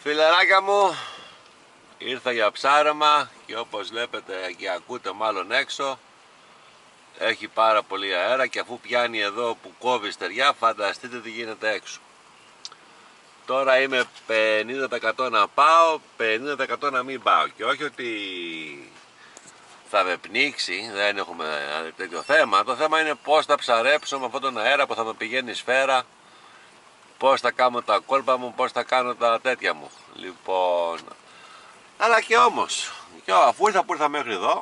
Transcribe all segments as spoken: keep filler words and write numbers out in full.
Φιλεράκια μου, ήρθα για ψάρεμα και όπως βλέπετε και ακούτε μάλλον έξω έχει πάρα πολύ αέρα και αφού πιάνει εδώ που κόβει στεριά, φανταστείτε τι γίνεται έξω. Τώρα είμαι πενήντα τοις εκατό να πάω, πενήντα τοις εκατό να μην πάω και όχι ότι θα με πνίξει, δεν έχουμε τέτοιο θέμα. Το θέμα είναι πώς θα ψαρέψω με αυτόν τον αέρα που θα με πηγαίνει σφαίρα, πώς θα κάνω τα κόλπα μου, πώς θα κάνω τα τέτοια μου. Λοιπόν, αλλά και όμως, και αφού ήρθα που ήρθα μέχρι εδώ,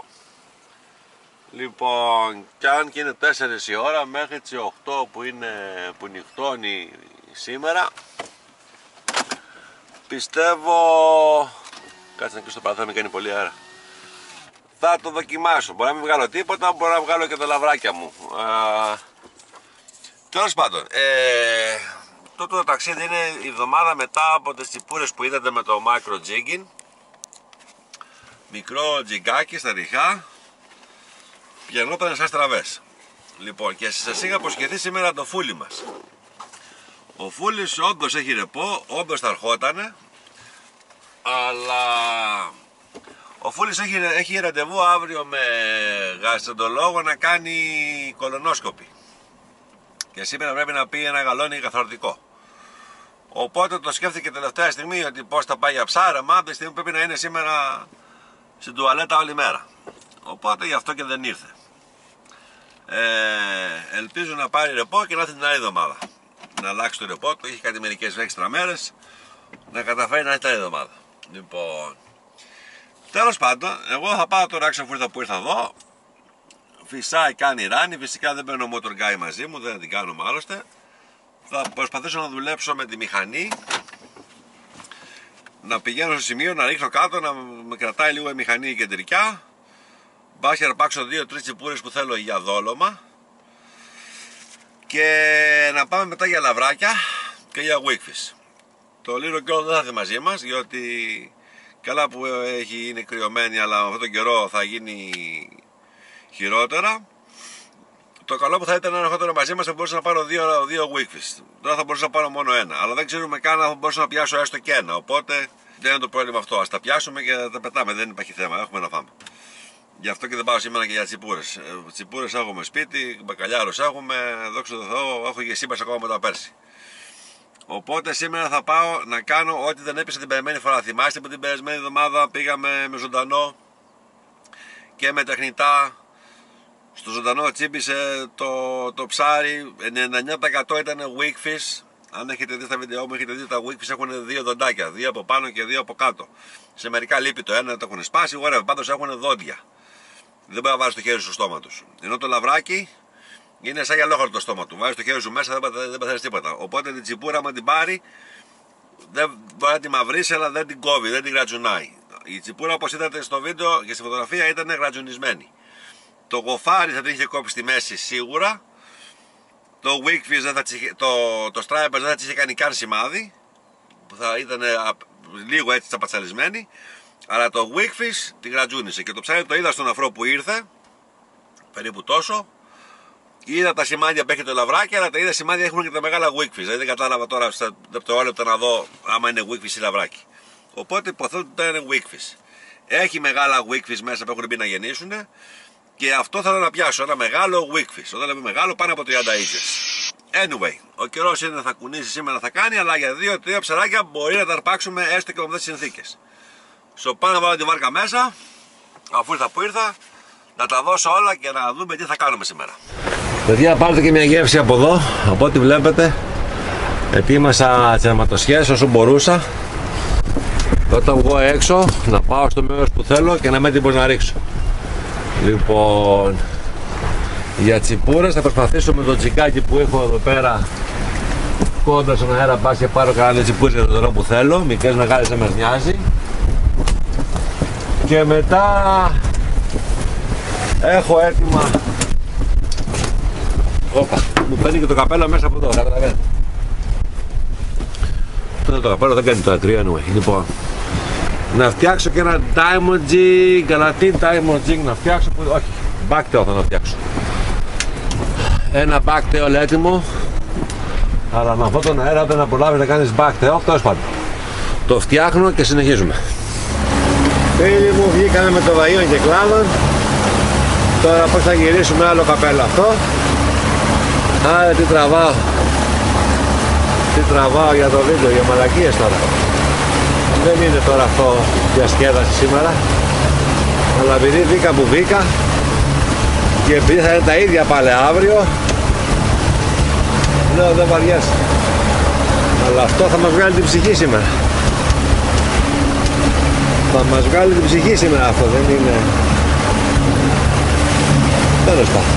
λοιπόν, κι αν και είναι τέσσερις η ώρα μέχρι τις οκτώ που, είναι, που νυχτώνει σήμερα, πιστεύω, κάτσε να κλείσω το παράθυρο, μην κάνει πολύ αέρα, θα το δοκιμάσω. Μπορεί να μην βγάλω τίποτα, μπορεί να βγάλω και τα λαβράκια μου. Τέλος πάντων, ε, το, το ταξίδι είναι η εβδομάδα μετά από τις τσιπούρες που είδατε με το micro jigging. Μικρό τζιγκάκι στα ριχά, πηγαινόταν σαν στραβές. Λοιπόν, και σας είχα αποσχεθεί σήμερα το φούλι μας. Ο φούλης όντως έχει ρεπό, όντως θα ερχότανε, αλλά ο φούλης έχει, έχει ραντεβού αύριο με γαστροντολόγο να κάνει κολονόσκοπη. Και σήμερα πρέπει να πει ένα γαλόνι καθαρωτικό. Οπότε το σκέφτηκε τελευταία στιγμή ότι πώς θα πάει για ψάρεμα, τη στιγμή πρέπει να είναι σήμερα στην τουαλέτα όλη μέρα. Οπότε γι' αυτό και δεν ήρθε. Ε, ελπίζω να πάρει ρεπό και να έρθει την άλλη εβδομάδα. Να αλλάξει το ρεπό του, έχει κάτι μερικές έξτρα μέρες, να καταφέρει να έρθει την άλλη εβδομάδα. Λοιπόν, τέλος πάντων, εγώ θα πάω τώρα έξω αφού που ήρθα εδώ. Φυσάει, κάνει ράνι, φυσικά δεν παίρνω motor guy μαζί μου, δεν την κάνω άλλωστε. Θα προσπαθήσω να δουλέψω με τη μηχανή, να πηγαίνω στο σημείο, να ρίχνω κάτω, να με κρατάει λίγο η μηχανή κεντρικά. Μπας και αρπάξω δύο-τρεις τσιπούρες που θέλω για δόλωμα και να πάμε μετά για λαβράκια και για weakfish. Το Little Girl δεν θα έρθει μαζί μας, διότι καλά που έχει, είναι κρυωμένη, αλλά με αυτόν τον καιρό θα γίνει χειρότερα. Το καλό που θα ήταν να έρχονταν μαζί μας θα μπορούσα να πάρω δύο, δύο weakfish. Τώρα θα μπορούσα να πάρω μόνο ένα, αλλά δεν ξέρουμε καν αν θα μπορούσα να πιάσω έστω και ένα. Οπότε δεν είναι το πρόβλημα αυτό. Ας τα πιάσουμε και τα πετάμε, δεν υπάρχει θέμα. Έχουμε να φάμε. Γι' αυτό και δεν πάω σήμερα και για τσιπούρες. Τσιπούρες έχουμε σπίτι, μπακαλιάρος έχουμε, δόξα τω Θεώ, έχω και σύμπας ακόμα μετά πέρσι. Οπότε σήμερα θα πάω να κάνω ό,τι δεν έπεισα την περασμένη φορά. Θυμάστε που την περασμένη εβδομάδα πήγαμε με ζωντανό και με τεχνητά. Στο ζωντανό τσίμπησε το, το ψάρι, ενενήντα εννιά τοις εκατό ήταν weakfish. Αν έχετε δει στα βίντεο μου, έχετε δει ότι τα weakfish έχουν δύο δοντάκια, δύο από πάνω και δύο από κάτω. Σε μερικά λείπει το ένα, το έχουν σπάσει, whatever, πάντως έχουν δόντια. Δεν μπορεί να βάζει το χέρι στο στόμα τους. Ενώ το λαβράκι είναι σαν γυαλόχαρτο το στόμα του. Βάζει το χέρι σου μέσα, δεν, δεν παθαίνεις τίποτα. Οπότε την τσιπούρα, άμα την πάρει, δεν μπορεί να τη μαυρίσει, αλλά δεν την κόβει, δεν την γρατζουνάει. Η τσιπούρα, όπως είδατε στο βίντεο και στη φωτογραφία, ήταν γρατζουνισμένη. Το γοφάρι θα την είχε κόψει στη μέση σίγουρα. Το weakfish δεν θα είχε, το, το striper δεν θα της είχε κάνει καν σημάδι. Θα ήταν λίγο έτσι τσαπατσαλισμένη. Αλλά το weakfish την γρατζούνισε. Και το ψάρι το είδα στον αφρό που ήρθε, περίπου τόσο. Είδα τα σημάδια που έχει το λαβράκι, αλλά τα είδα σημάδια έχουν και τα μεγάλα weakfish. Δηλαδή δεν κατάλαβα τώρα στα δευτερόλεπτα να δω άμα είναι weakfish ή λαβράκι. Οπότε υποθέτω ότι ήταν weakfish. Έχει μεγάλα weakfish μέσα που έχουν μπει να γεννήσουν. Και αυτό θέλω να πιάσω, ένα μεγάλο weakfish. Όταν λέμε μεγάλο, πάνω από τριάντα inches. Anyway, ο καιρός είναι θα κουνήσει σήμερα, θα κάνει, αλλά για δύο τρία ψαράκια μπορεί να τα αρπάξουμε έστω και με αυτές τις συνθήκες. Στο πάνω να βάλω τη βάρκα μέσα, αφού ήρθα που ήρθα, να τα δώσω όλα και να δούμε τι θα κάνουμε σήμερα. Παιδιά, πάρτε και μια γεύση από εδώ. Από ό,τι βλέπετε, ετοίμασα τις αιρματοσχέσεις όσο μπορούσα. Όταν βγω έξω, να πάω στο μέρος που θέλω και να με έτοιμος να ρίξω. Λοιπόν, για τσιπούρες θα προσπαθήσω με το τσικάκι που έχω εδώ πέρα κόντρα στον αέρα, πας και πάρω κανένα τσιπούρες για το δρόμο που θέλω, μικρές μεγάλες δεν με νοιάζει. Και μετά έχω έτοιμα. Όπα, μου παίρνει και το καπέλο μέσα από εδώ, καταλαβαίνετε. Αυτό το καπέλο δεν κάνει το ακρίο, anyway. Λοιπόν, να φτιάξω και ένα diamond jig, αλλά τι diamond jig να φτιάξω, που... όχι, backtail θα να φτιάξω. Ένα backtail έτοιμο, αλλά με αυτόν τον αέρα δεν να προλάβεις να κάνεις backtail, τέλος πάντων. Το φτιάχνω και συνεχίζουμε. Φίλοι μου, βγήκαμε με το βαΐων και κλάδων. Τώρα πώς θα γυρίσουμε άλλο καπέλο αυτό. Άρα τι τραβάω. Τι τραβάω για το βίντεο, για μαλακίες τώρα. Δεν είναι τώρα αυτό διασκέδαση σήμερα. Αλλά επειδή βγήκα που βγήκα και επειδή θα είναι τα ίδια πάλι αύριο, λέω δεν βαριέσαι. Αλλά αυτό θα μας βγάλει την ψυχή σήμερα. Θα μας βγάλει την ψυχή σήμερα αυτό, δεν είναι... Τέλος πάντων.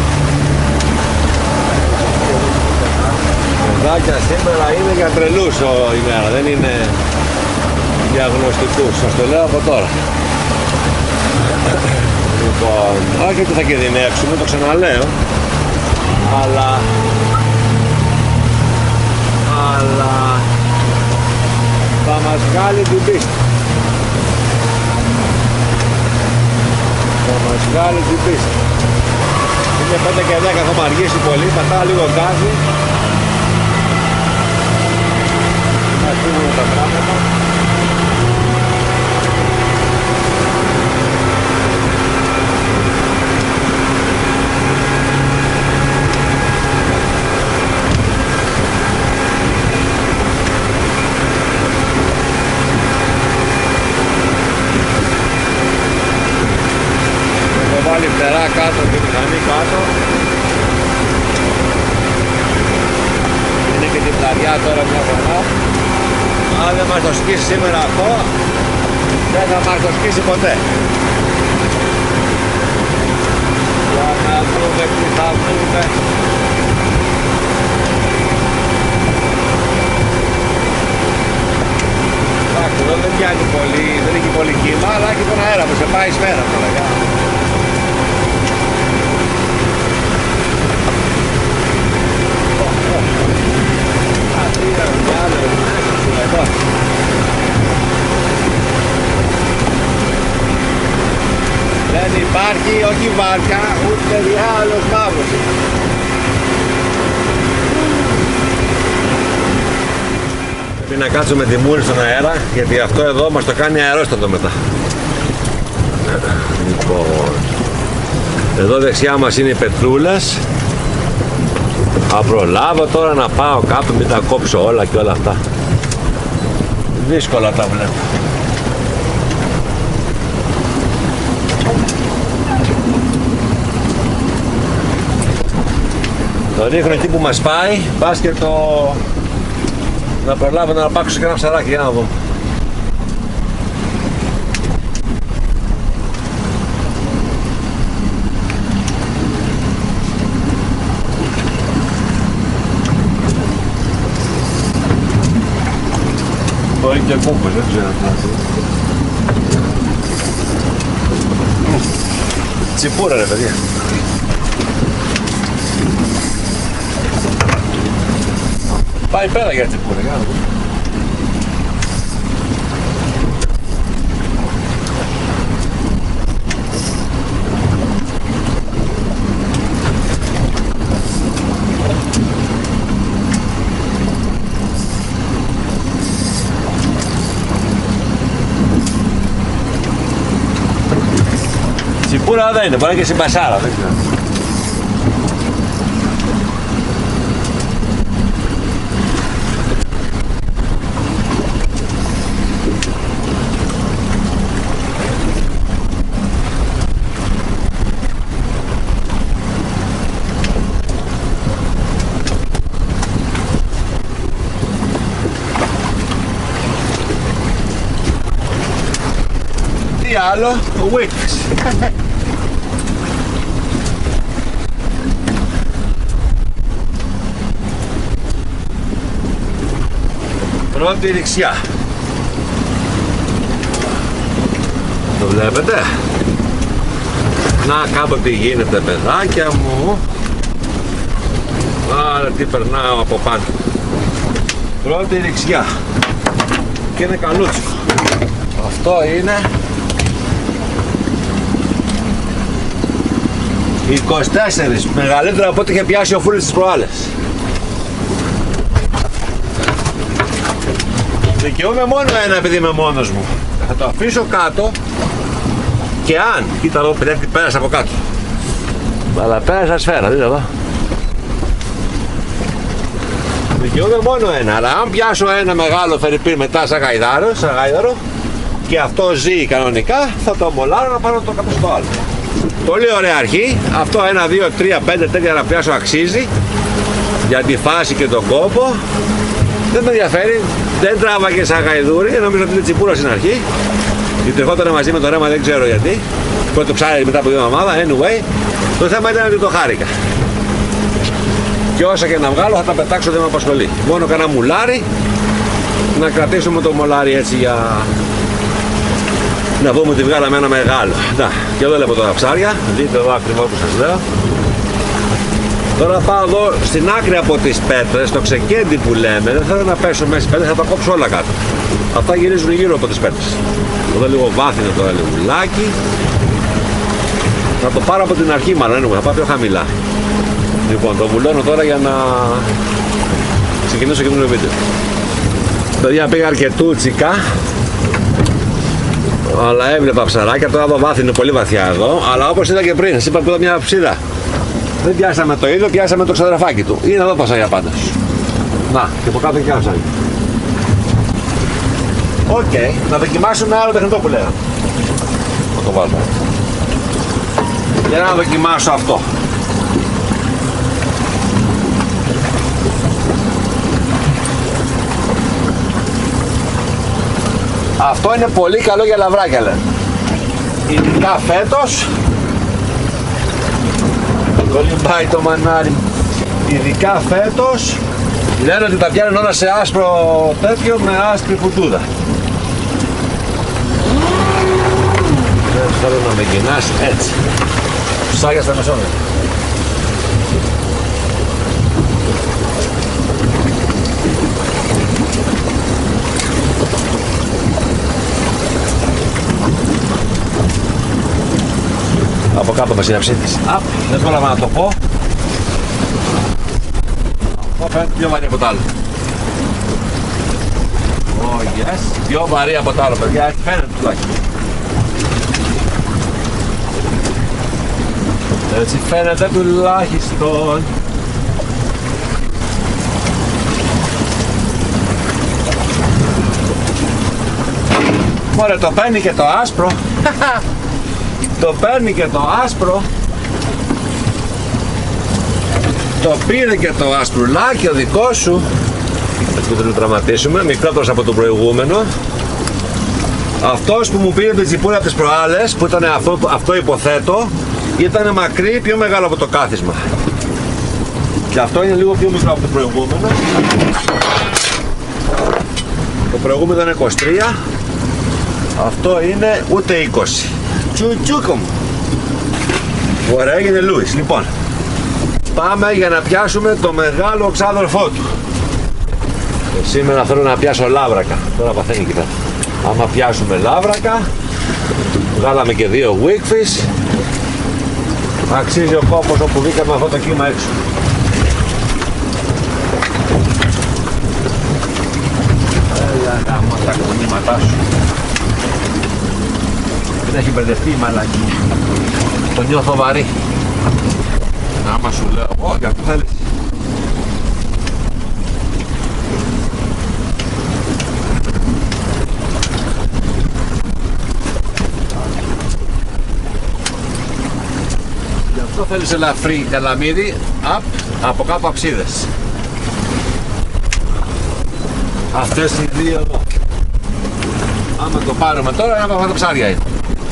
Παιδάκια σήμερα είναι για τρελούς η μέρα, δεν είναι για γνωστικούς, σας το λέω από τώρα. Λοιπόν, όχι ότι θα κινδυνεύσουμε, το ξαναλέω, αλλά αλλά θα μας βγάλει την πίστη. Θα μας βγάλει την πίστη. Είναι πέντε και δέκα, έχουμε αργήσει πολύ, πατάω λίγο γκάζι. Να φύγουμε τα πράγματα. Βάλει φτερά κάτω και μηχανή κάτω. Είναι και την πλαριά τώρα μια φορά. Αν δεν μας το σκίσει σήμερα αυτό, δεν θα μας το σκίσει ποτέ. Για να δούμε τι θα βρούμε. Εντάξει, εδώ δεν πιάνει πολύ, δεν έχει πολύ κύμα, αλλά έχει τον αέρα που σε πάει σφαίρα τώρα. Δεν υπάρχει όχι βάρκα, ούτε διάολος μαύρος. Πρέπει να κάτσουμε τη μούρη στον αέρα, γιατί αυτό εδώ μας το κάνει αερόστατο μετά. Λοιπόν, εδώ δεξιά μας είναι οι πετρούλες. Θα προλάβω τώρα να πάω κάπου, μην τα κόψω όλα και όλα αυτά. Δύσκολα τα βλέπω. Το ρίχνω εκεί που μας πάει, πας και το... να προλάβω να αρπάξω και ένα ψαράκι, για να δω. Μπορεί και κούμπος, δεν ξέρω. Τσιπούρα ρε παιδιά. Πάει πέρα για τσιπούρα, για να δούμε. Τσιπούρα δεν είναι, μπορεί και συμπασάρα, δεν ξέρω. Τι άλλο, ο Wickfish. Πρώτη ρηξιά. Το βλέπετε. Να κάπου τι γίνεται παιδάκια μου. Άρα τι περνάω από πάνω. Πρώτη ρηξιά. Και είναι καλούτσικο. Αυτό είναι είκοσι τέσσερα, μεγαλύτερα από ό,τι είχε πιάσει ο Φούρης τις προάλλες. Δικαιούμαι μόνο ένα επειδή είμαι μόνος μου. Θα το αφήσω κάτω και αν, κοίτα εδώ, πέρασε από κάτω. Αλλά πέρασα σφαίρα, δείτε εδώ. Δικαιούμαι μόνο ένα, αλλά αν πιάσω ένα μεγάλο φερρυπίν μετά σαν γαϊδάρο, σαν γάιδαρο και αυτό ζει κανονικά, θα το μολάρω να πάρω το κάτω στο άλλο. Πολύ ωραία αρχή. Αυτό ένα, δύο, τρία, πέντε τέτοια να πιάσω αξίζει για τη φάση και τον κόπο. Δεν με ενδιαφέρει, δεν τράβαγε σαν γαϊδούρι, νομίζω ότι είναι τσιπούρα στην αρχή. Γιατί ερχόταν μαζί με το ρέμα, δεν ξέρω γιατί. Πρώτο ψάρι μετά από δύο εβδομάδα, anyway. Το θέμα ήταν ότι το χάρηκα. Και όσα και να βγάλω θα τα πετάξω, δεν με απασχολεί. Μόνο κανένα μουλάρι, να κρατήσουμε το μολάρι έτσι για να πούμε ότι βγάλαμε ένα μεγάλο. Να, και εδώ βλέπω τώρα ψάρια, δείτε εδώ ακριβώς που σας λέω. Τώρα πάω εδώ στην άκρη από τις πέτρες, στο ξεκέντι που λέμε, δεν θέλω να πέσω μέσα στις πέτρες, θα τα κόψω όλα κάτω. Αυτά γυρίζουν γύρω από τις πέτρες. Εδώ λίγο βάθη είναι τώρα, λίγο βουλάκι. Θα το πάρω από την αρχή μάλλον, θα πάω πιο χαμηλά. Λοιπόν, το βουλώνω τώρα για να ξεκινήσω και το βίντεο. Παιδιά, πήγα αρκετούτσικα, αλλά έβλεπα ψαράκια. Τώρα το βάθη είναι πολύ βαθιά εδώ, αλλά όπως είδα και πριν, σας είπα που είδα μια ψίδα. Δεν πιάσαμε το ίδιο, πιάσαμε το ξαδραφάκι του. Είναι εδώ πασάγια πάντως. Να, και από κάτω και άλλο ψάρι. Οκ, okay. Να δοκιμάσουμε άλλο τεχνητό που λέγαμε. Θα το βάλω. Για να δοκιμάσω αυτό. Αυτό είναι πολύ καλό για λαβράκια, λένε. Ειδικά φέτος. Κολυμπάει το μανάρι. Ειδικά φέτος. Λένε ότι τα πιάνουν όλα σε άσπρο τέτοιο με άσπρη φουντούδα. Δεν θέλω να με κοινάσει έτσι. Ψάρια στα μεσόνια. Από κάτω μας είναι αψίτης. Απ, δεν πρόλαβα να το πω. Αυτό φαίνεται πιο βαρύ από το άλλο. Oh yes, πιο βαρύ από το άλλο, παιδιά, έτσι φαίνεται τουλάχιστον. Έτσι φαίνεται τουλάχιστον. Μωρέ, το παίρνει και το άσπρο. Το παίρνει και το άσπρο. Το πήρε και το ασπρουλάκι ο δικό σου. Έτσι που δεν το τραυματίσουμε. Μικρότερος από το προηγούμενο. Αυτός που μου πήρε την τσιπούρα από τις προάλλες, που ήταν αυτό, αυτό υποθέτω, ήταν μακρύ, πιο μεγάλο από το κάθισμα. Και αυτό είναι λίγο πιο μικρό από το προηγούμενο. Το προηγούμενο ήταν είκοσι τρία. Αυτό είναι ούτε είκοσι. Τσουτσούκο μου. Ωραία, έγινε Λούις. Λοιπόν, πάμε για να πιάσουμε το μεγάλο ξάδερφό του. Και σήμερα θέλω να πιάσω λάβρακα. Τώρα παθαίνει εκεί πέρα. Άμα πιάσουμε λάβρακα, βγάλαμε και δύο wickfish. Αξίζει ο κόπος όπου βγήκαμε αυτό το κύμα έξω. Έλα γάμο τα κονήματά σου. Δεν έχει μπερδευτεί η μαλακή. Το νιώθω βαρύ. Άμα σου λέω, ω, για αυτό θέλεις. Γι' αυτό θέλεις ελαφρύ καλαμίδι, απ, από κάτω αψίδες. Αυτές οι δύο εδώ. Άμα το πάρουμε τώρα, ένα από αυτά τα ψάρια είναι.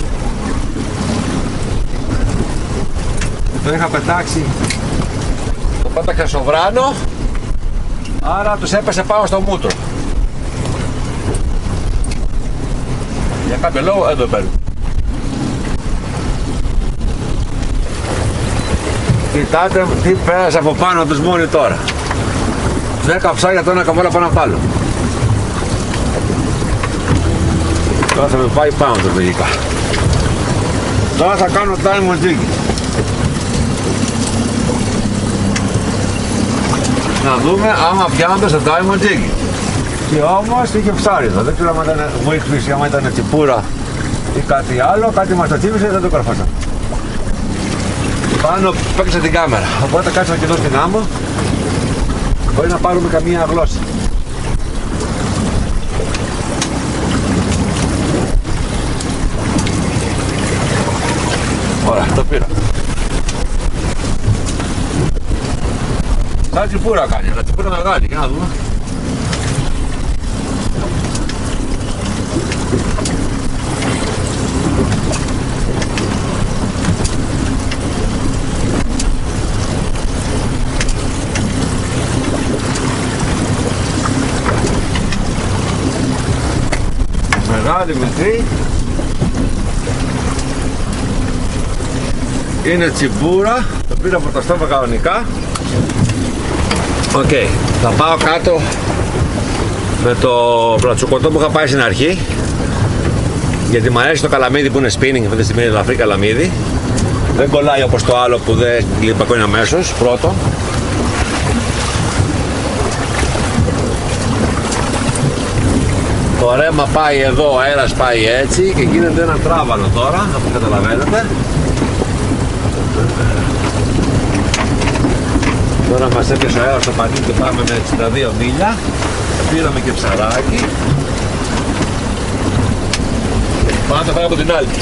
Το είχα πετάξει, το πέταξα στο βράνο, άρα τους έπεσε πάνω στο μούτρο. Για κάποιο λόγο δεν το παίρνω. Κοιτάτε τι πέρασε από πάνω τους μόνοι τώρα. δέκα ψάρια το ένα καμόρα πάνω απ' το άλλο. Τώρα θα με πάει πάνω το λογικά. Τώρα θα κάνω time jig. Να δούμε άμα πιάνονται στο Diamond Jig. Και όμως είχε ψάριδο. Δεν ξέρω αν ήταν Wickfish ή αν ήταν τσιπούρα ή κάτι άλλο. Κάτι μας το τσίβησε, δεν το καρφώσα. Πάνω παίξα την κάμερα. Οπότε κάτσα και εδώ στην άμμο. Μπορεί να πάρουμε καμία γλώσσα. Ωραία, το πήρα. Σαν τσιπούρα κάνει, αλλά τσιπούρα μεγάλη, για να δούμε. Μεγάλη, μικρή. Είναι τσιμπούρα, το πήρα από το στόμα κανονικά. Οκ, okay. Θα πάω κάτω με το πλατσουκωτό που είχα πάει στην αρχή, γιατί μου αρέσει το καλαμίδι που είναι spinning, αυτή τη στιγμή είναι ελαφρύ καλαμίδι. Δεν κολλάει όπως το άλλο που δεν λιπακώνει αμέσως, πρώτο. Το ρέμα πάει εδώ, ο αέρας πάει έτσι και γίνεται ένα τράβαλο τώρα, όπως καταλαβαίνετε. Τώρα μας έπιασε ο αέρας στο πατί και πάμε με εξήντα δύο μίλια. Πήραμε και ψαράκι. Πάμε να το φάμε από την άλλη.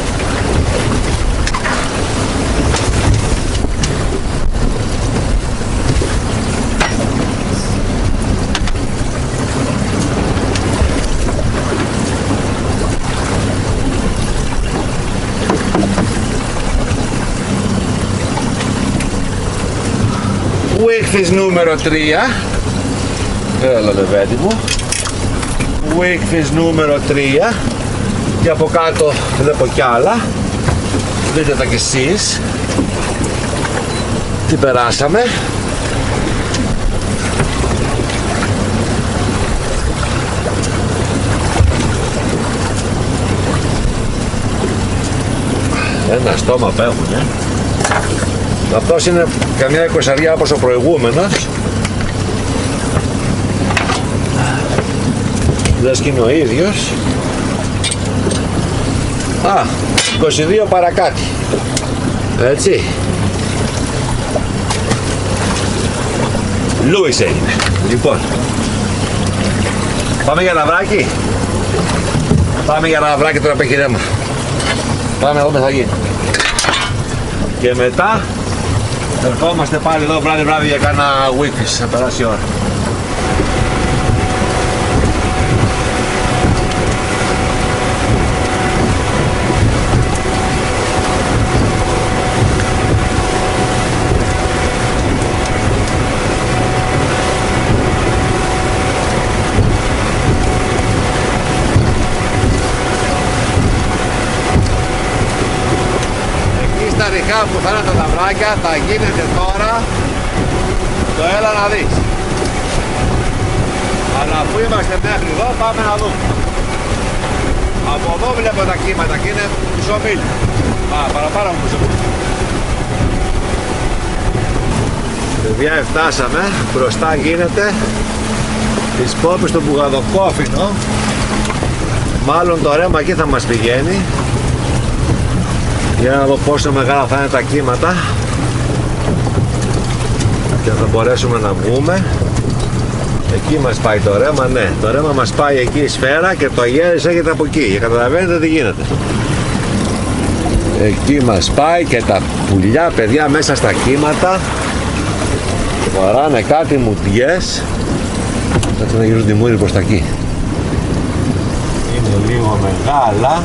Wickfish νούμερο τρία. Έλα λεβέντη μου. Wickfish νούμερο τρία. Και από κάτω βλέπω κι άλλα. Δείτε τα κι εσείς. Τι περάσαμε. Ένα στόμα απέχουνε. Αυτός είναι καμιά εικοσαριά όπως ο προηγούμενος. Λες και είναι ο ίδιος. Α, είκοσι δύο παρακάτι. Έτσι. Λούις έγινε. Λοιπόν, πάμε για λαβράκι. Πάμε για λαβράκι τώρα, απέχει ρέμα. Πάμε να δούμε τι θα γίνει. Και μετά ερχόμαστε πάλι εδώ βράδυ βράδυ για κάνα Wickfish, να περάσει η ώρα. Στα ριχά που θα είναι τα λαβράκια θα γίνεται τώρα το έλα να δεις. Αλλά αφού είμαστε μέχρι εδώ πάμε να δούμε. Από εδώ βλέπω τα κύματα και είναι μισό μίλι. Α, παραπάνω από μισό μίλι. Παιδιά, φτάσαμε, μπροστά γίνεται τις πόπες στο Μπουγαδοκόφινο. Μάλλον το ρέμα εκεί θα μας πηγαίνει. Για να δω πόσο μεγάλα θα είναι τα κύματα και θα μπορέσουμε να βγούμε. Εκεί μας πάει το ρέμα, ναι, το ρέμα μας πάει εκεί η σφαίρα και το γέρις έρχεται από εκεί. Και καταλαβαίνετε τι γίνεται. Εκεί μας πάει και τα πουλιά, παιδιά, μέσα στα κύματα φοράνε κάτι μουτιές. Θα να γυρίζουν τη μούρη προς τα εκεί. Είναι λίγο μεγάλα.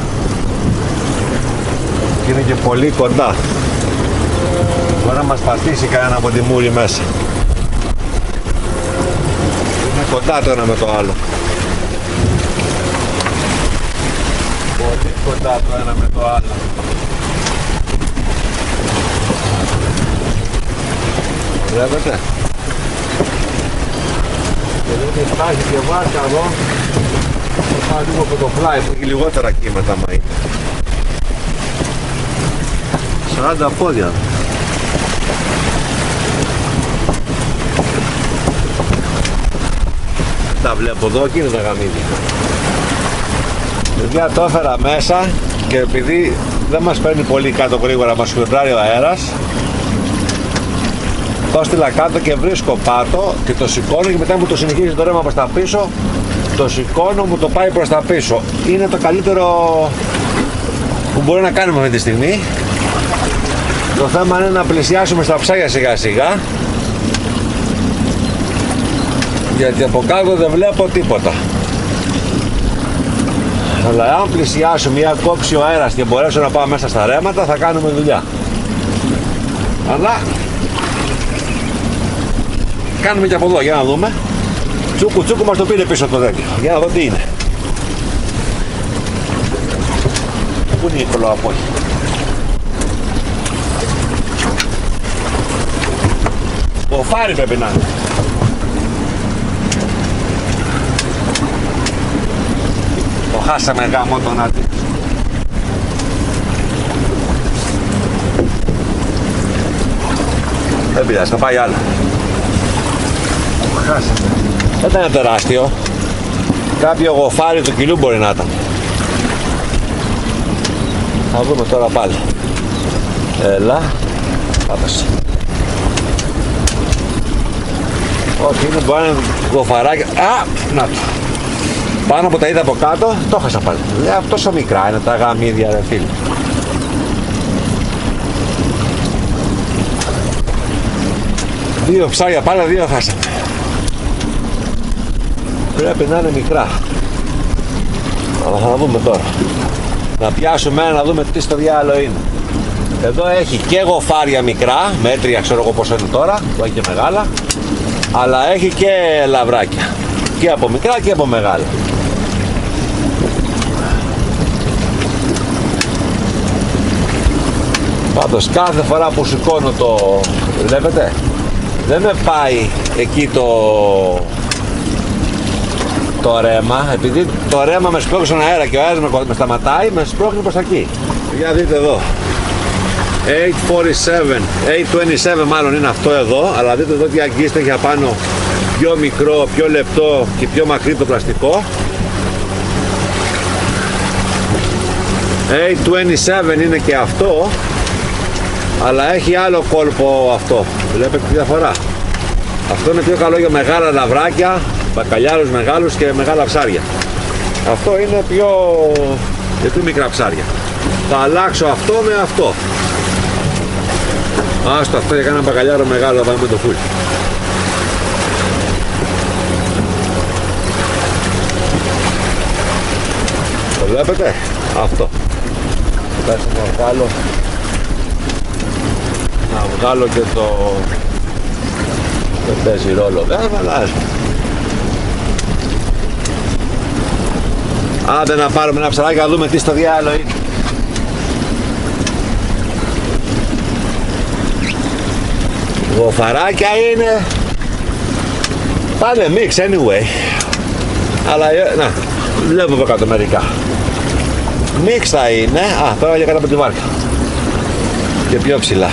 Είναι και πολύ κοντά. Μπορεί να μας πατήσει κανένα από τη μούρη μέσα. Είναι κοντά το ένα με το άλλο. Πολύ κοντά το ένα με το άλλο. Βλέπετε. Και δεν υπάρχει και βάρκα εδώ. Θα πάω λίγο από το πλάι που έχει λιγότερα κύματα μα είναι. σαράντα πόδια. τα βλέπω εδώ και είναι τα γαμίδια. Παιδιά, το έφερα μέσα και επειδή δεν μας παίρνει πολύ κάτω γρήγορα, μας χοντράρει ο αέρας, το στείλα κάτω και βρίσκω πάτο και το σηκώνω και μετά μου το συνεχίζει το ρεύμα προς τα πίσω, το σηκώνω, μου το πάει προς τα πίσω. Είναι το καλύτερο που μπορεί να κάνουμε αυτή τη στιγμή. Το θέμα είναι να πλησιάσουμε στα ψάρια σιγά σιγά, γιατί από κάτω δεν βλέπω τίποτα. Αλλά αν πλησιάσουμε ή αν κόψει ο αέρας και μπορέσω να πάω μέσα στα ρέματα, θα κάνουμε δουλειά. Αλλά κάνουμε και από εδώ, για να δούμε. Τσούκου τσούκου μας το πήρε πίσω το δέντρο. Για να δω τι είναι. Πού είναι η κολοαπόχη. Ο φάρι πρέπει να είναι. Το χάσαμε γάμο τον Άτι. Δεν πειράζει, θα πάει άλλο. Το χάσαμε. Δεν ήταν τεράστιο. Κάποιο γοφάρι του κιλού μπορεί να ήταν. Θα δούμε τώρα πάλι. Έλα. Πάτασε. Όχι, είναι μπορεί να είναι γοφαράκι. Α, να το. Πάνω από τα είδα από κάτω, το χάσα πάλι. Λέει, τόσο μικρά είναι τα γαμίδια, ρε φίλε. Δύο ψάρια πάλι, δύο χάσαμε. Πρέπει να είναι μικρά. Αλλά θα δούμε τώρα. Να πιάσουμε ένα, να δούμε τι στο διάλογο είναι. Εδώ έχει και γοφάρια μικρά, μέτρια ξέρω εγώ πόσο είναι τώρα, που έχει και μεγάλα. Αλλά έχει και λαβράκια. Και από μικρά και από μεγάλα. Πάντως κάθε φορά που σηκώνω το... Βλέπετε, δεν με πάει εκεί το... το ρέμα, επειδή το ρέμα με σπρώχνει στον αέρα και ο αέρας με σταματάει, με σπρώχνει προς εκεί. Για δείτε εδώ. οκτακόσια είκοσι επτά μάλλον είναι αυτό εδώ, αλλά δείτε εδώ τι αγγίστε έχει απάνω, πιο μικρό, πιο λεπτό και πιο μακρύ το πλαστικό. οκτακόσια είκοσι επτά είναι και αυτό, αλλά έχει άλλο κόλπο αυτό. Βλέπετε τη διαφορά. Αυτό είναι πιο καλό για μεγάλα λαβράκια, μπακαλιάρους μεγάλους και μεγάλα ψάρια. Αυτό είναι πιο... για πιο μικρά ψάρια. Θα αλλάξω αυτό με αυτό. Άστο αυτό για κάνα μπακαλιάρο μεγάλο, θα πάμε το φουλ. Το βλέπετε, αυτό. Κοιτάξτε να βγάλω, να βγάλω και το... δεν παίζει ρόλο, δεν αλλάζει. Άντε να πάρουμε ένα ψαράκι να δούμε τι στο διάλογο είναι. Γοφαράκια είναι. Πάνε mix anyway. Αλλά να, βλέπω από κάτω μερικά. Mix θα είναι. Α, τώρα για κάτω από τη βάρκα. Και πιο ψηλά.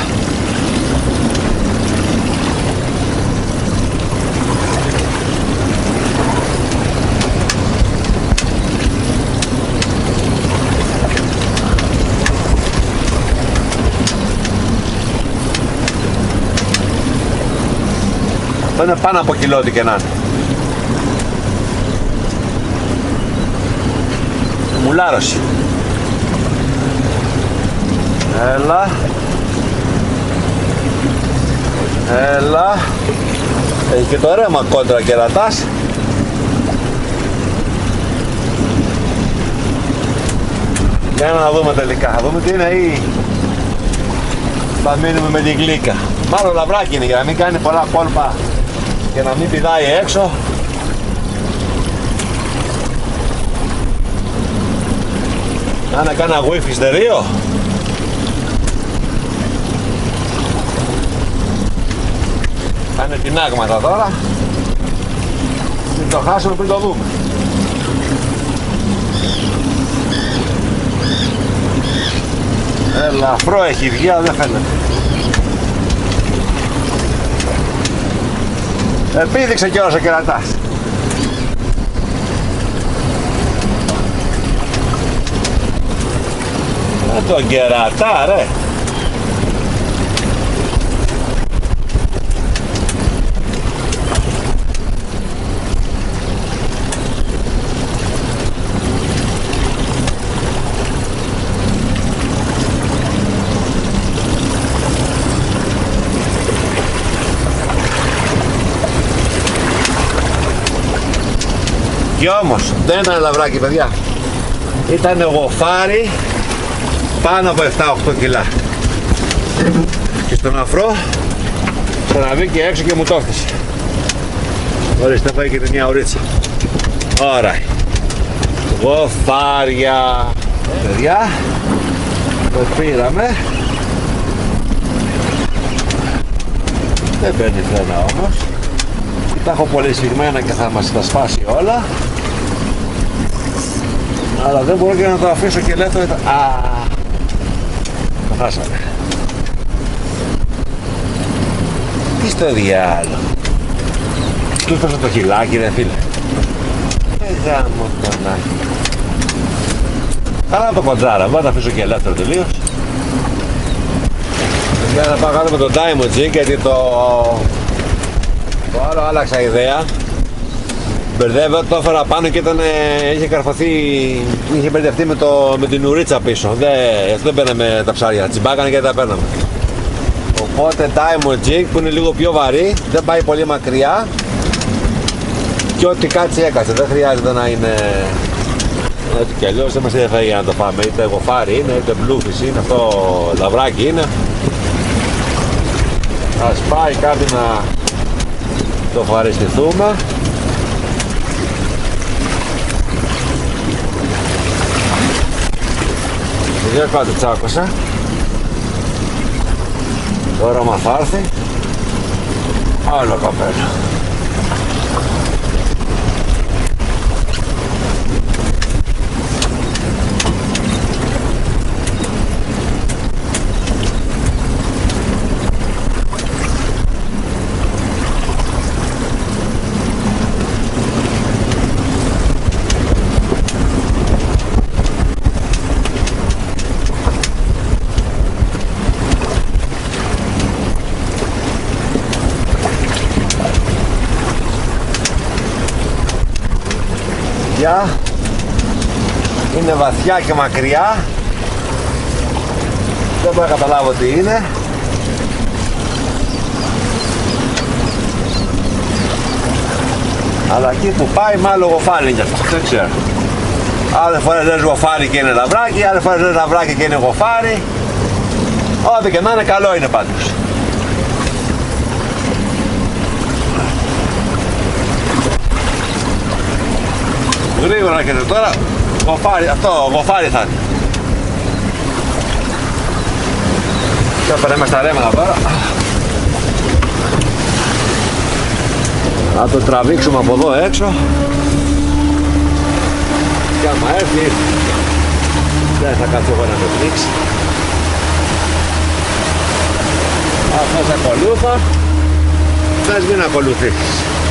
Αυτό είναι πάνω από κιλό ό,τι και να είναι. Μουλάρωση. Έλα. Έλα. Έχει και το ρέμα κόντρα κερατάς. Για να δούμε τελικά. Θα δούμε τι είναι ή θα μείνουμε με την γλύκα. Μάλλον λαβράκι είναι για να μην κάνει πολλά κόλπα και να μην πηδάει έξω. Να κάνα γουίφι στερείο. Κάνε πινάγματα τώρα. Μην το χάσουμε πριν το δούμε. Ελαφρό έχει βγει, αλλά δεν φαίνεται. Επίδειξε κιόλας ο κερατάς. Στον κερατά ρε. Κι όμως δεν ήταν λαβράκι παιδιά, ήταν γοφάρι πάνω από επτά οκτώ κιλά και στον αφρό ξαναβήκε έξω και μου το έφτασε. Ορίστε, πάει και μια ωρίτσα. Ωραία, γοφάρια παιδιά, το πήραμε. Δεν παίρνει φρένα όμως, τα έχω πολύ σφιγμένα και θα μας τα σπάσει όλα, αλλά δεν μπορώ και να το αφήσω και ελεύθερο. Α, το χάσαμε. Τι στο διάλογο, του έφτασε το χυλάκι ρε φίλε. Ε, γάμο τον άχι. Καλά το κοντζάρα, μπορώ να το αφήσω και ελεύθερο τελείως. Για να πάω κάτω με τον Diamond Jig, γιατί το... το άλλο άλλαξα ιδέα. Μπερδεύω, το έφερα πάνω και ήταν, είχε καρφωθεί, είχε μπερδευτεί με, το, με την ουρίτσα πίσω. Δεν, δεν παίρναμε τα ψάρια, τσιμπάκανε και δεν τα παίρναμε. Οπότε Diamond Jig που είναι λίγο πιο βαρύ, δεν πάει πολύ μακριά και ό,τι κάτσει έκατσε, δεν χρειάζεται να είναι έτσι κι αλλιώς, δεν μας ενδιαφέρει για να το πάμε, είτε γοφάρι είναι, είτε μπλούφις είναι, αυτό λαβράκι είναι. Ας πάει κάτι να το ευχαριστηθούμε. Δεν κάτι τσάκωσα. Τώρα μα θα έρθει άλλο καπέλο. Είναι βαθιά και μακριά, δεν μπορώ να καταλάβω τι είναι. Αλλά εκεί που πάει μάλλον γοφάρι είναι αυτό, δεν ξέρω. Άλλες φορές λες γοφάρι και είναι λαβράκι, άλλες φορές λες λαβράκι και είναι γοφάρι. Ό,τι και να είναι, καλό είναι πάντως. Γρήγορα έρχεται τώρα, γοφάρι, αυτό γοφάρι θα είναι. Και περνάμε στα ρέματα τώρα. Θα το τραβήξουμε από εδώ έξω. Και άμα έρθει, δεν θα κάτσω εγώ να με πνίξει. Αυτός ακολούθα, θες μην ακολουθήσεις.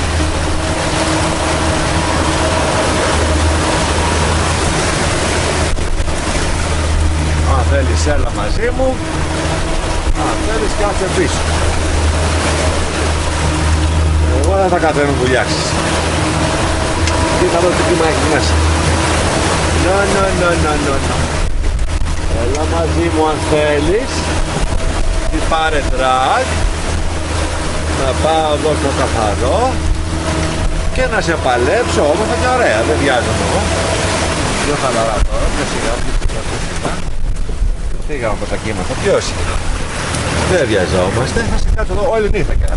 Αν θέλεις έλα μαζί μου, αν θέλεις κάτσε πίσω. Εγώ δεν θα κάτσω να μου βουλιάξεις. Τι θα δω τι κύμα έχει μέσα. No, no, no, no, no, no. Έλα μαζί μου αν θέλεις. Τι πάρε τρακ. Να πάω εδώ στο καθαρό. Και να σε παλέψω όμως θα και ωραία. Δεν βιάζομαι εγώ. Πιο χαλαρά τώρα. Πιο σιγά. Φύγαμε από τα κύματα. Πιο σιγά. Δεν βιαζόμαστε. Θα σε κάτσω εδώ όλη νύχτα και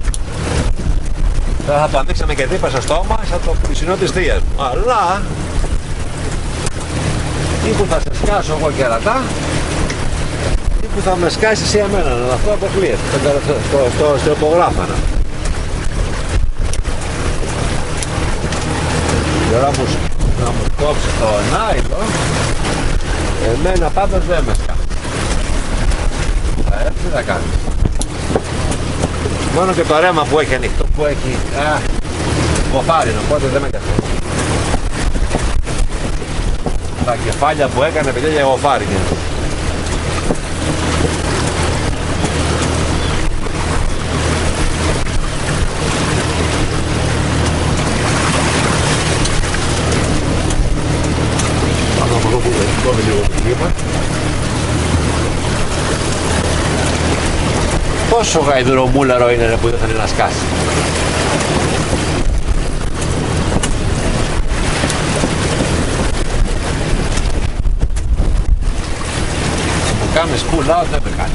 θα το ανοίξαμε και δίπα στο στόμα σαν το πισινό της θείας μου. Αλλά ή που θα σε σκάσω εγώ κερατά ή που θα με σκάσεις εσύ εμένα. Αυτό αποκλείεται στο, στο, στο, στο υπογράφανα. Τώρα μου, να μου κόψει το νάιλο, εμένα πάντως δεν με σκάσει. Θα έρθει τι θα κάνει. Μόνο και το ρέμα που έχει ανοιχτό, που έχει α, γοφάρι, οπότε δεν με καθόλου. Τα κεφάλια που έκανε παιδιά για γοφάρι. σηκώνει λίγο το κλίμα. Πόσο γαϊδουρομούλαρο είναι ρε, που δεν θέλει να σκάσει. Μου κάνεις pull out, δεν με κάνεις.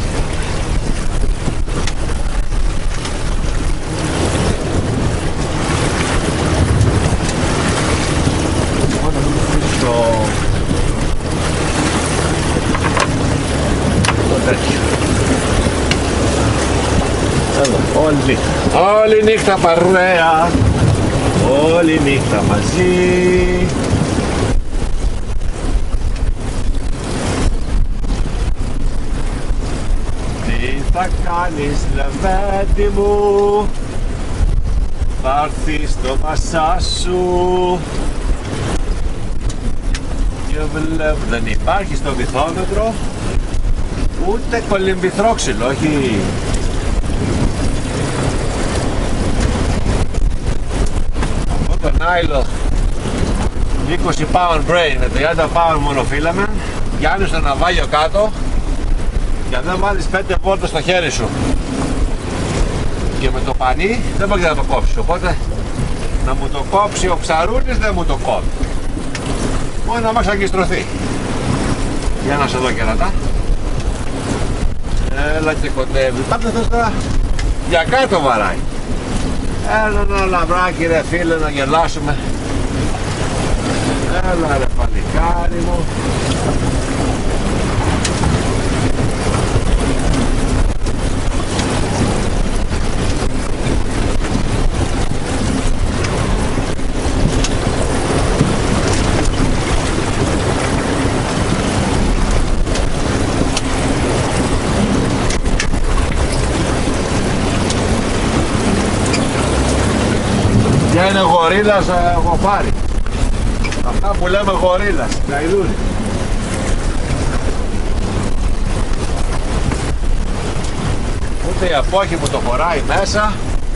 Όλη νύχτα. Όλη νύχτα παρέα. Όλη νύχτα μαζί. Τι θα κάνεις λεβέντη μου, θα έρθει στο μασά σου. Και βλέπω δεν υπάρχει στο βυθόμετρο ούτε κολυμπηθρόξυλο, όχι. Αυτό το νάιλο είκοσι pound brain με τριάντα pound μονοφίλαμεν πιάνει στο ναυάγιο κάτω και αν δεν βάλεις πέντε βόλτες στο χέρι σου και με το πανί δεν μπορεί να το κόψει, οπότε να μου το κόψει ο ψαρούνης δεν μου το κόβει, μόνο να μας αγκιστρωθεί. Για να σε δω κερατά. Έλα και κοντεύει. Πάτε θες τώρα για κάτω βαράει. Έλα ένα λαμπράκι ρε φίλε να γελάσουμε. Έλα ρε παλικάρι μου. Ποια είναι γορίλας γοφάρι. Αυτά που λέμε γορίλας, γαϊδούρι. Ούτε η απόχη που το χωράει μέσα.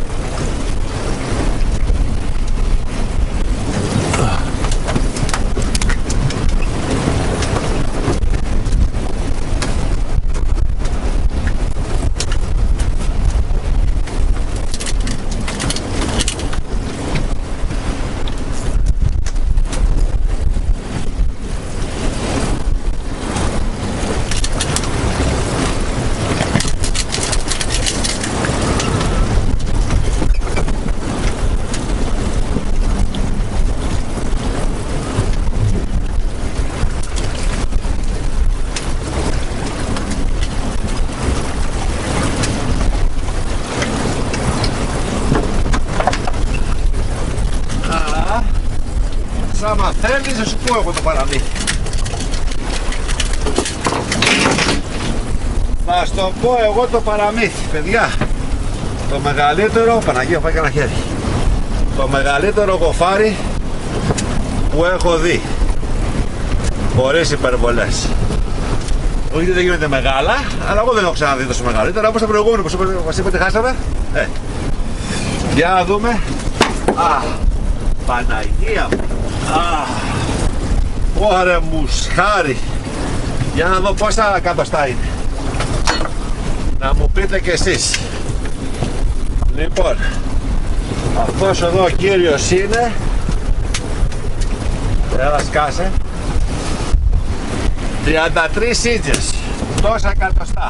Άμα θέλεις να σου πω εγώ το παραμύθι. Θα στο πω εγώ το παραμύθι, παιδιά. Το μεγαλύτερο, Παναγία πάει κανένα χέρι. Το μεγαλύτερο γοφάρι που έχω δει. Χωρίς υπερβολές. Όχι ότι δεν γίνεται μεγάλα, αλλά εγώ δεν έχω ξαναδεί τόσο μεγαλύτερα όπως το προηγούμενο που μας είπατε χάσαμε. Ε. Για να δούμε. Α, Παναγία μου. Αχ, ωραία μουσχάρι. Για να δω πόσα κατοστά είναι. Να μου πείτε κι εσείς. Λοιπόν, αυτός εδώ ο κύριος είναι. Έλα σκάσε. τριάντα τρεις ίντσες. Τόσα κατοστά.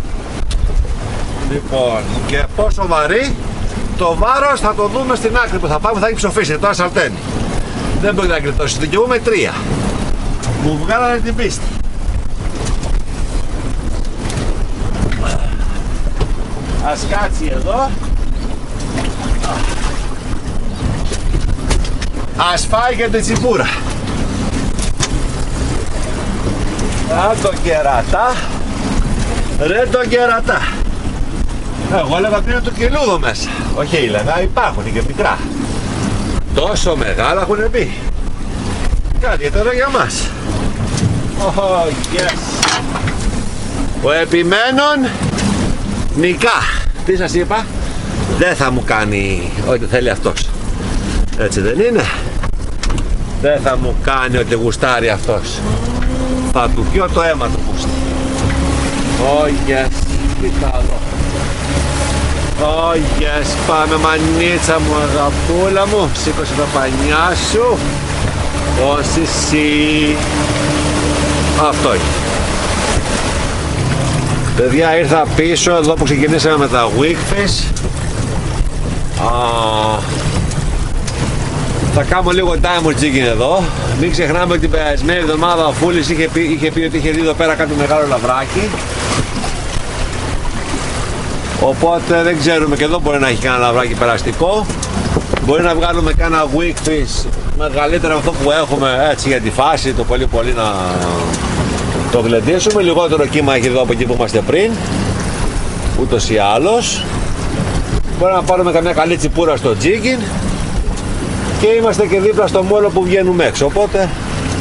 Λοιπόν, και πόσο βαρύ. Το βάρος θα το δούμε στην άκρη που θα πάμε, θα έχει ψοφήσει. Τώρα σαλτένει. Δεν μπορεί να γλιτώσει, δικαιούμαι τρία. Μου βγάλανε την πίστη. Ας κάτσει εδώ. Ας φάει και την τσιπούρα. Α, το κερατά. Ρε το κερατά. Εγώ έλεγα ότι είναι το κιλούδο μέσα. Όχι έλεγα, υπάρχουν και μικρά. Τόσο μεγάλα έχουν πει. Κάτι τώρα για μας. Oh, yes. Ο επιμένων νικά. Τι σας είπα, δεν θα μου κάνει ό,τι θέλει αυτός. Έτσι δεν είναι. Δεν θα μου κάνει ό,τι γουστάρει αυτός. Θα του πιω το αίμα του πούστη. Oh yes, τι καλό. Oh yes, πάμε μανίτσα μου, αγαπούλα μου. Σήκωσε τα πανιά σου. Όσοι εσύ. Αυτό είναι. Παιδιά, ήρθα πίσω εδώ που ξεκινήσαμε με τα Wickfish. Ah, θα κάνω λίγο diamond jigging εδώ. Μην ξεχνάμε ότι την περασμένη εβδομάδα ο Φούλης είχε πει, είχε πει ότι είχε δει εδώ πέρα κάποιο μεγάλο λαβράκι. Οπότε δεν ξέρουμε, και εδώ μπορεί να έχει κανένα λαβράκι περαστικό. Μπορεί να βγάλουμε κάνα Wickfish μεγαλύτερο από αυτό που έχουμε, έτσι, για τη φάση, το πολύ πολύ να το γλεντήσουμε. Λιγότερο κύμα έχει εδώ από εκεί που είμαστε πριν, ούτως ή άλλως. Μπορεί να πάρουμε καμιά καλή τσιπούρα στο jigging και είμαστε και δίπλα στο μόλο που βγαίνουμε έξω, οπότε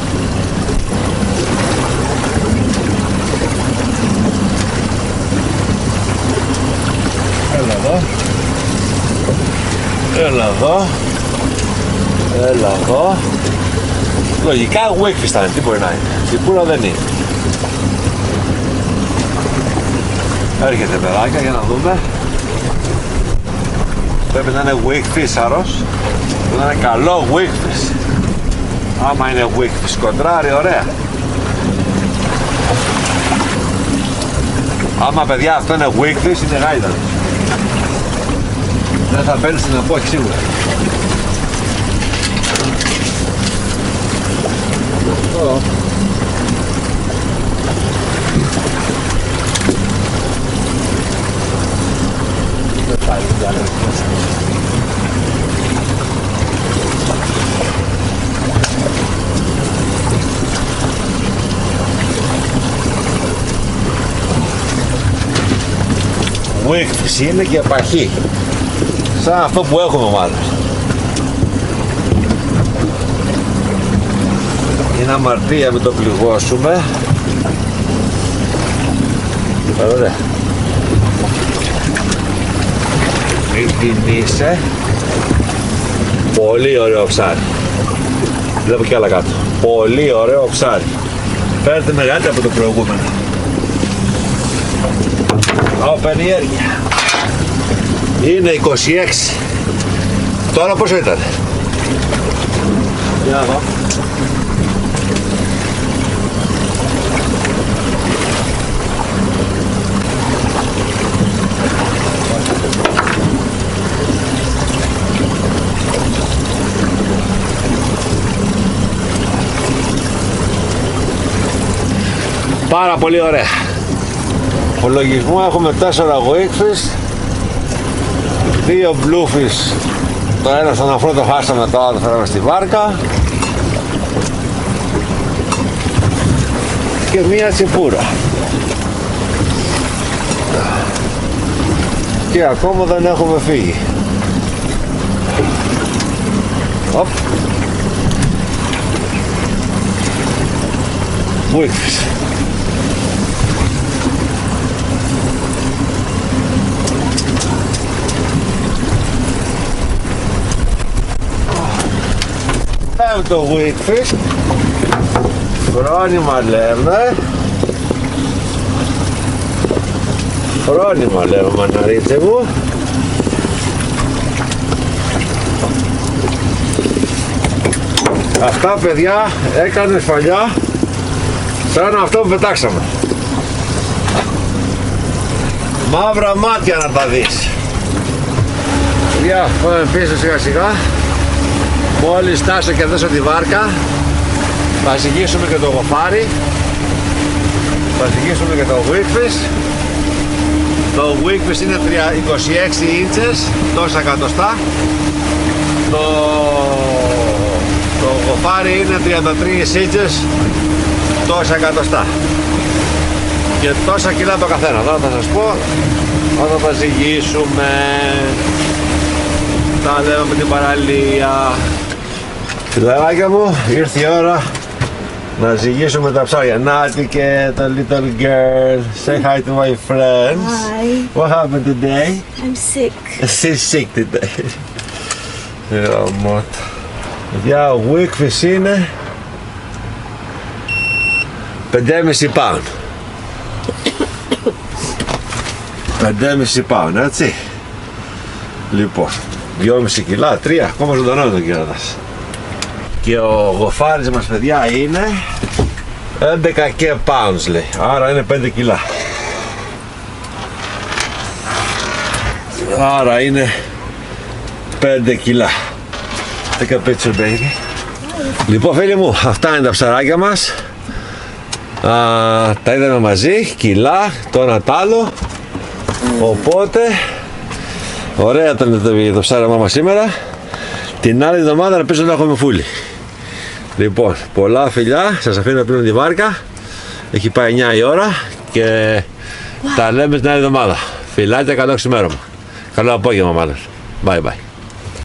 έλα εδώ, έλα εδώ, έλα εδώ. Λογικά Wickfish θα είναι, τι μπορεί να είναι, τσιπούρα δεν είναι. Έρχεται παιδάκια για να δούμε. Πρέπει να είναι Wickfish αρρός. Πρέπει να είναι καλό Wickfish. Άμα είναι Wickfish κοντράρι, ωραία. Άμα, παιδιά, αυτό είναι Wickfish, είναι γάιδα. Δεν θα μπαίνει στην εποχή σίγουρα. Oh. Δεν πάει για να Wickfish είναι και παχύ, σαν αυτό που έχουμε μάλλον. Είναι αμαρτία, μην το πληγώσουμε. Ωραία. Μην την είσαι. Πολύ ωραίο ψάρι. Βλέπω κι άλλα κάτω. Πολύ ωραίο ψάρι. Φαίνεται μεγαλύτερο από το προηγούμενο. Ω, περιέργεια. Είναι είκοσι έξι. Τώρα πόσο ήταν? Για να δω. Πάρα πολύ ωραία. Υπολογισμό έχουμε τέσσερα Wickfish, δύο Bluefish, το ένα στον αφρό το χάσαμε, το άλλο το φέραμε στη βάρκα και μία τσιπούρα. Και ακόμα δεν έχουμε φύγει. Οπ. Wickfish. Το Wickfish, φρόνημα λέμε, φρόνημα λέμε μαναρίτσε μου. Αυτά, παιδιά, έκανε σφαλιά σαν αυτό που πετάξαμε. Μαύρα μάτια να τα δεις. Παιδιά, πάμε πίσω σιγά σιγά. Μόλις στάσω και δέσω τη βάρκα, θα ζυγίσουμε και το γοφάρι, θα ζυγίσουμε και το Wickfish. Το Wickfish είναι είκοσι έξι ίντσες, τόσα εκατοστά. Το, το γοφάρι είναι τριάντα τρία ίντσες, τόσα εκατοστά. Και τόσα κιλά το καθένα. Τώρα θα σας πω όταν θα ζυγίσουμε. Τα λέμε με την παραλία. Φιλαράκια μου, ήρθε η ώρα να ζυγίσουμε τα ψάρια. Νάτι και το little girl. Say hi to my friends. Hi. What happened today? I'm sick. She's sick today. Yeah, μότα. Για Wickfish είναι πέντε κόμμα πέντε pound. πέντε κόμμα πέντε pound, έτσι. Λοιπόν, δυόμισι κιλά, τρία, ακόμα ζωντανό είναι το κέρατας. Και ο γοφάρης μας, παιδιά, είναι έντεκα και pounds, λέει, άρα είναι πέντε κιλά. Άρα είναι πέντε κιλά. Take a picture, baby. Λοιπόν, φίλοι μου, αυτά είναι τα ψαράκια μας. Α, τα είδαμε μαζί, κιλά, το ένα τ' άλλο. Οπότε ωραία ήταν το, το ψάρεμα μας σήμερα. Την άλλη εβδομάδα ελπίζω να έχουμε φούλη. Λοιπόν, πολλά φιλιά, σας αφήνω να πίνω τη βάρκα. Έχει πάει εννιά η ώρα και wow. Τα λέμε την άλλη εβδομάδα. Φιλάκια, καλό ξημέρωμα. Καλό απόγευμα μάλλον. Bye bye.